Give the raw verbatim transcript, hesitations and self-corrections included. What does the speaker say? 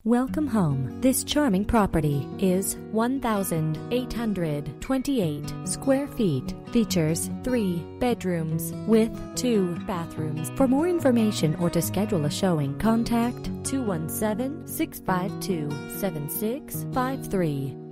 Welcome home. This charming property is one thousand eight hundred twenty-eight square feet. Features three bedrooms with two bathrooms. For more information or to schedule a showing, contact two one seven, six five two, seven six five three.